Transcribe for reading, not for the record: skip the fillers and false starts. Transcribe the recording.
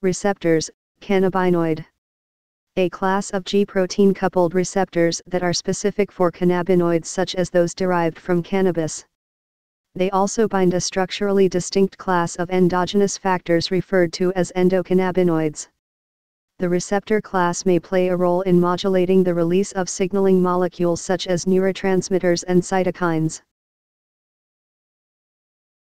Receptors, cannabinoid. A class of G-protein coupled receptors that are specific for cannabinoids such as those derived from cannabis. They also bind a structurally distinct class of endogenous factors referred to as endocannabinoids. The receptor class may play a role in modulating the release of signaling molecules such as neurotransmitters and cytokines.